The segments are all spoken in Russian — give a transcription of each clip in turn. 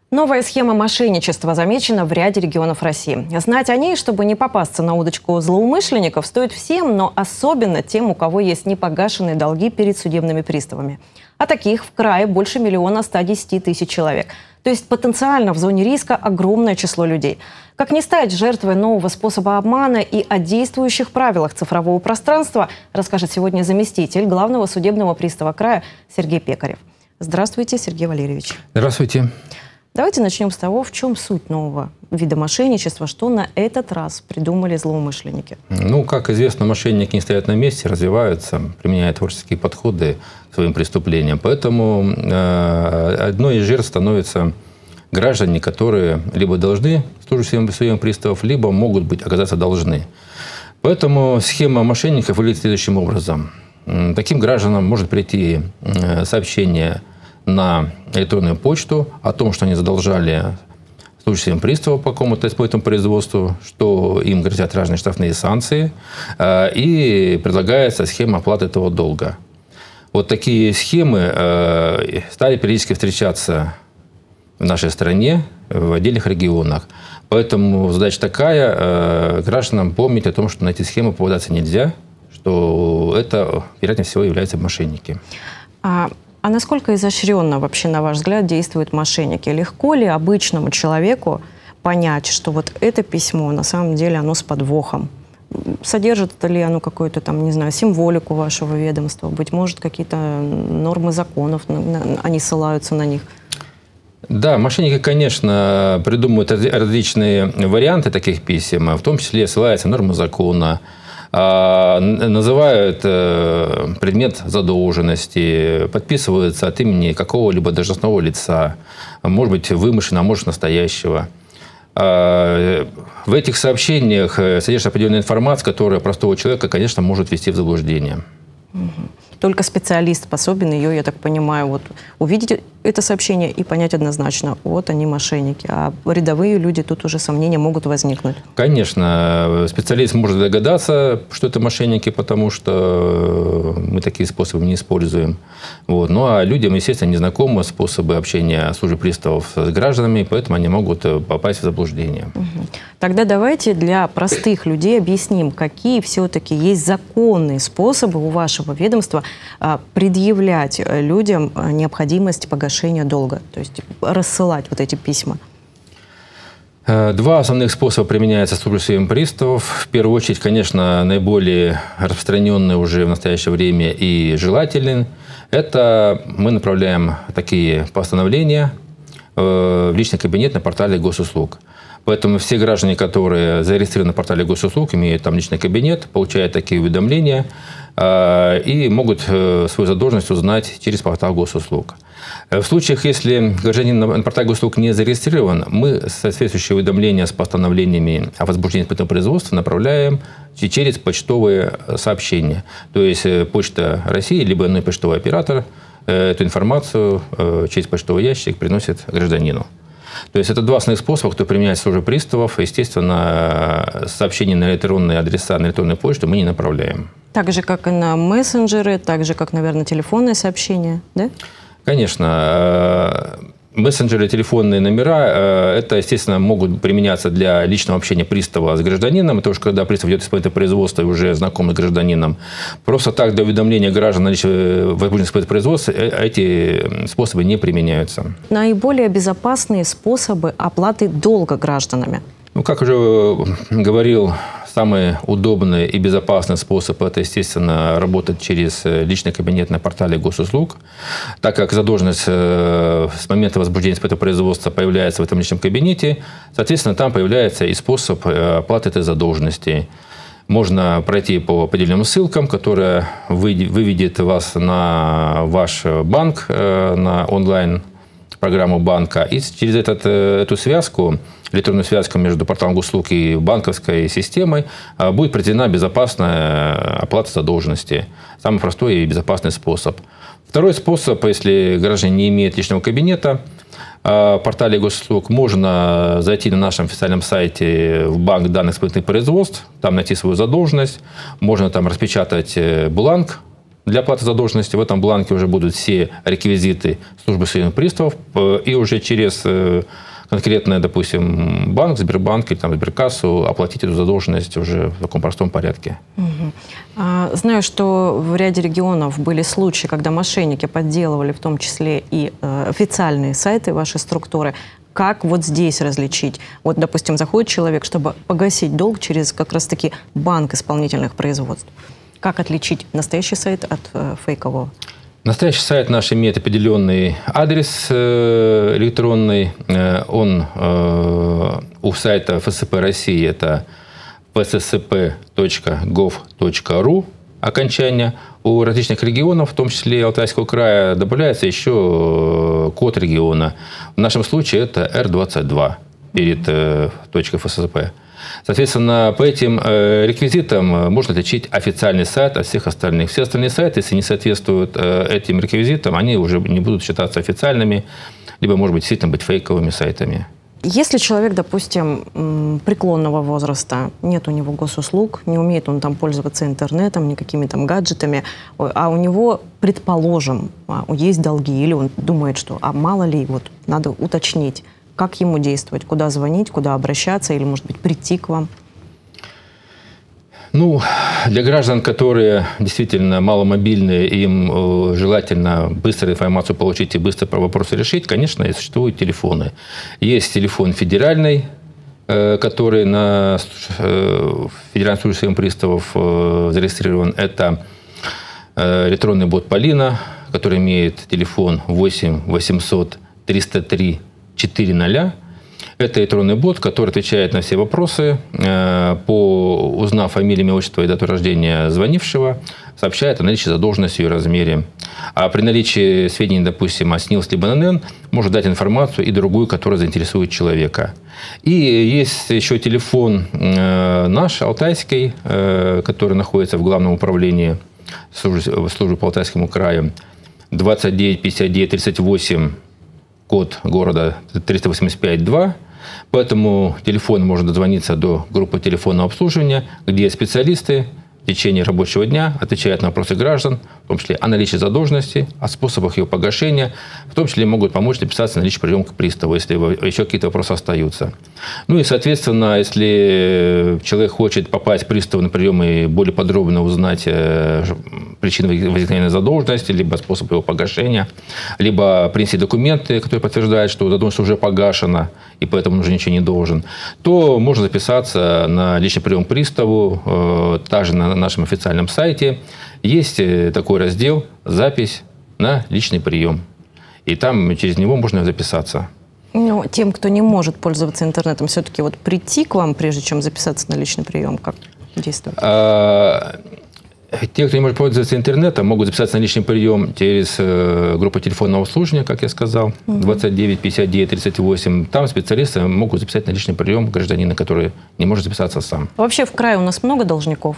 Новая схема мошенничества замечена в ряде регионов России. Знать о ней, чтобы не попасться на удочку злоумышленников, стоит всем, но особенно тем, у кого есть непогашенные долги перед судебными приставами. А таких в крае больше 1 110 000 человек. То есть потенциально в зоне риска огромное число людей. Как не стать жертвой нового способа обмана и о действующих правилах цифрового пространства, расскажет сегодня заместитель главного судебного пристава края Сергей Пекарев. Здравствуйте, Сергей Валерьевич. Здравствуйте. Давайте начнем с того, в чем суть нового вида мошенничества, что на этот раз придумали злоумышленники. Ну, как известно, мошенники не стоят на месте, развиваются, применяя творческие подходы к своим преступлениям. Поэтому одной из жертв становятся граждане, которые либо должны служащим судебных приставов, либо могут быть оказаться должны. Поэтому схема мошенников выглядит следующим образом. Таким гражданам может прийти сообщение на электронную почту о том, что они задолжали служащим приставу по какому-то исполнительному производству, что им грозят разные штрафные санкции, и предлагается схема оплаты этого долга. Вот такие схемы стали периодически встречаться в нашей стране, в отдельных регионах. Поэтому задача такая: гражданам помнить о том, что на эти схемы попадаться нельзя, что это, вероятнее всего, являются мошенники. А насколько изощренно вообще, на ваш взгляд, действуют мошенники? Легко ли обычному человеку понять, что вот это письмо, на самом деле, оно с подвохом? Содержит ли оно какую-то там, не знаю, символику вашего ведомства? Быть может, какие-то нормы законов, они ссылаются на них? Да, мошенники, конечно, придумывают различные варианты таких писем, в том числе ссылаются на нормы закона, называют предмет задолженности, подписываются от имени какого-либо должностного лица, может быть, вымышленного, а может, настоящего. В этих сообщениях содержится определенная информация, которая простого человека, конечно, может ввести в заблуждение. Только специалист способен ее, я так понимаю, вот увидеть это сообщение и понять однозначно, вот они мошенники. А рядовые люди, тут уже сомнения могут возникнуть. Конечно, специалист может догадаться, что это мошенники, потому что мы такие способы не используем. Вот. Ну а людям, естественно, незнакомы способы общения службы приставов с гражданами, поэтому они могут попасть в заблуждение. Тогда давайте для простых людей объясним, какие все-таки есть законные способы у вашего ведомства предъявлять людям необходимость погашения долга, то есть рассылать вот эти письма. Два основных способа применяются службой судебных приставов. В первую очередь, конечно, наиболее распространенный уже в настоящее время и желательный. Это мы направляем такие постановления в личный кабинет на портале госуслуг. Поэтому все граждане, которые зарегистрированы на портале госуслуг, имеют там личный кабинет, получают такие уведомления и могут свою задолженность узнать через портал госуслуг. В случаях, если гражданин на портале госуслуг не зарегистрирован, мы соответствующие уведомления с постановлениями о возбуждении исполнительного производства направляем через почтовые сообщения. То есть Почта России, либо иной почтовый оператор эту информацию через почтовый ящик приносит гражданину. То есть это два основных способа, кто применяет службу приставов. Естественно, сообщения на электронные адреса, на электронную почту мы не направляем. Так же, как и на мессенджеры, так же, как, наверное, телефонные сообщения, да? Конечно. Мессенджеры, телефонные номера, это, естественно, могут применяться для личного общения пристава с гражданином. Это уж когда пристав ведет исполнительное производство и уже знаком с гражданином. Просто так для уведомления граждан о возбуждении исполнительного производства эти способы не применяются. Наиболее безопасные способы оплаты долга гражданами? Ну, как уже говорил, самый удобный и безопасный способ – это, естественно, работать через личный кабинет на портале госуслуг, так как задолженность с момента возбуждения исполнительного производства появляется в этом личном кабинете, соответственно, там появляется и способ оплаты этой задолженности. Можно пройти по определенным ссылкам, которая выведет вас на ваш банк, на онлайн-программу банка, и через эту связку, электронную связку между порталом госуслуг и банковской системой будет проведена безопасная оплата задолженности. Самый простой и безопасный способ. Второй способ, если гражданин не имеет личного кабинета, в портале госуслуг можно зайти на нашем официальном сайте в банк данных исполнительных производств, там найти свою задолженность, можно там распечатать бланк для оплаты задолженности. В этом бланке уже будут все реквизиты службы судебных приставов. И уже через конкретно, допустим, банк, Сбербанк или там, Сберкассу оплатить эту задолженность уже в таком простом порядке. Знаю, что в ряде регионов были случаи, когда мошенники подделывали в том числе и официальные сайты вашей структуры. Как вот здесь различить? Вот, допустим, заходит человек, чтобы погасить долг через как раз-таки банк исполнительных производств. Как отличить настоящий сайт от фейкового? Настоящий сайт наш имеет определенный адрес электронный. Он у сайта ФСП России это fssp.gov.ru окончание. У различных регионов, в том числе Алтайского края, добавляется еще код региона. В нашем случае это R22 перед .fssp. Соответственно, по этим реквизитам можно отличить официальный сайт от всех остальных. Все остальные сайты, если не соответствуют этим реквизитам, они уже не будут считаться официальными, либо, может быть, действительно быть фейковыми сайтами. Если человек, допустим, преклонного возраста, нет у него госуслуг, не умеет он там пользоваться интернетом, никакими там гаджетами, а у него, предположим, есть долги, или он думает, что мало ли, вот надо уточнить, как ему действовать, куда звонить, куда обращаться, или, может быть, прийти к вам? Ну, для граждан, которые действительно маломобильные, им желательно быстро информацию получить и быстро вопросы решить, конечно, и существуют телефоны. Есть телефон федеральный, который на Федеральной службе судебных приставов зарегистрирован. Это электронный бот Полина, который имеет телефон 8 800 303 400. Это электронный бот, который отвечает на все вопросы, узнав фамилию, имя, отчество и дату рождения звонившего, сообщает о наличии задолженности и размере. А при наличии сведений, допустим, о СНИЛС либо ННН, может дать информацию и другую, которая заинтересует человека. И есть еще телефон наш, алтайский, который находится в Главном управлении службы по Алтайскому краю, 29 59 38, код города 385-2. По этому телефону можно дозвониться до группы телефонного обслуживания, где специалисты в течение рабочего дня отвечают на вопросы граждан, в том числе о наличии задолженности, о способах ее погашения, в том числе могут помочь написаться на личный прием к приставу, если еще какие-то вопросы остаются. Ну и, соответственно, если человек хочет попасть к приставу на прием и более подробно узнать причины возникновения задолженности, либо способ его погашения, либо принести документы, которые подтверждают, что задолженность уже погашена, и поэтому он уже ничего не должен, то можно записаться на личный прием к приставу, также на нашем официальном сайте. Есть такой раздел «Запись на личный прием». И там через него можно записаться. Но тем, кто не может пользоваться интернетом, все-таки вот прийти к вам, прежде чем записаться на личный прием, как действует? Те, кто не может пользоваться интернетом, могут записаться на личный прием через группу телефонного обслуживания, как я сказал, 29 59 38. Там специалисты могут записать на личный прием гражданина, который не может записаться сам. Вообще в крае у нас много должников?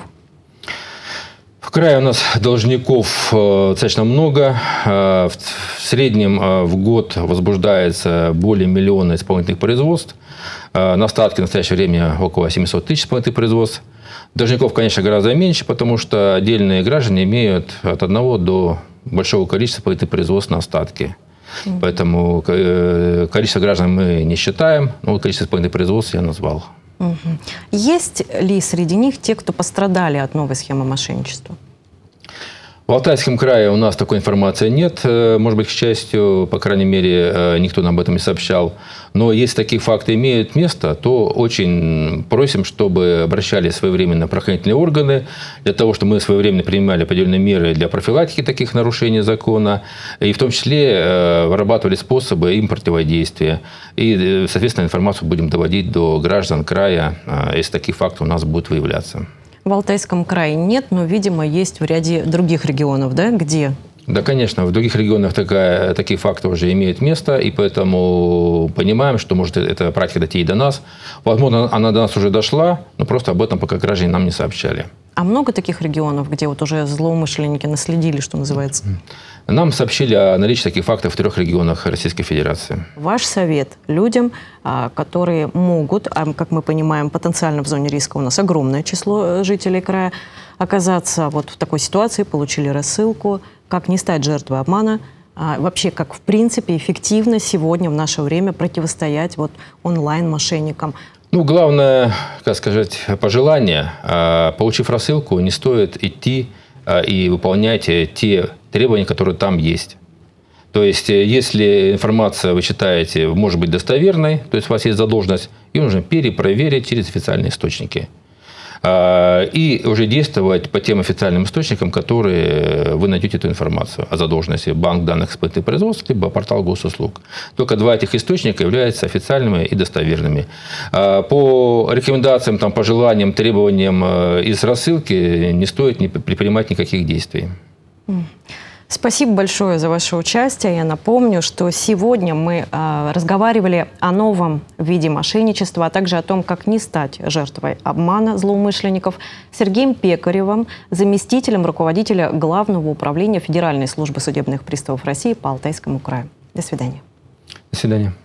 В крае у нас должников достаточно много. В среднем в год возбуждается более миллиона исполнительных производств. На остатке в настоящее время около 700 тысяч исполнительных производств. Должников, конечно, гораздо меньше, потому что отдельные граждане имеют от одного до большого количества исполнительных производств на остатке. Поэтому количество граждан мы не считаем, но количество исполнительных производств я назвал. Есть ли среди них те, кто пострадали от новой схемы мошенничества? В Алтайском крае у нас такой информации нет. Может быть, к счастью, по крайней мере, никто нам об этом не сообщал. Но если такие факты имеют место, то очень просим, чтобы обращались своевременно правоохранительные органы, для того, чтобы мы своевременно принимали определенные меры для профилактики таких нарушений закона, и в том числе вырабатывали способы им противодействия. И, соответственно, информацию будем доводить до граждан края, если такие факты у нас будут выявляться. В Алтайском крае нет, но, видимо, есть в ряде других регионов, да? Где? Да, конечно. В других регионах такие факты уже имеют место, и поэтому понимаем, что может эта практика дойти и до нас. Возможно, она до нас уже дошла, но просто об этом пока граждане нам не сообщали. А много таких регионов, где вот уже злоумышленники наследили, что называется? Нам сообщили о наличии таких фактов в 3 регионах Российской Федерации. Ваш совет людям, которые могут, как мы понимаем, потенциально в зоне риска у нас огромное число жителей края, оказаться вот в такой ситуации, получили рассылку, как не стать жертвой обмана, вообще как в принципе эффективно сегодня в наше время противостоять вот онлайн-мошенникам? Ну, главное, как сказать, пожелание. Получив рассылку, не стоит идти и выполнять те требования, которые там есть. То есть, если информация вы считаете может быть достоверной, то есть у вас есть задолженность, ее нужно перепроверить через официальные источники. И уже действовать по тем официальным источникам, которые вы найдете эту информацию о задолженности: банк данных исполнительных производств, либо портал госуслуг. Только 2 этих источника являются официальными и достоверными. По рекомендациям, там, пожеланиям, требованиям из рассылки не стоит предпринимать никаких действий. Спасибо большое за ваше участие. Я напомню, что сегодня мы разговаривали о новом виде мошенничества, а также о том, как не стать жертвой обмана злоумышленников, с Сергеем Пекаревым, заместителем руководителя Главного управления Федеральной службы судебных приставов России по Алтайскому краю. До свидания. До свидания.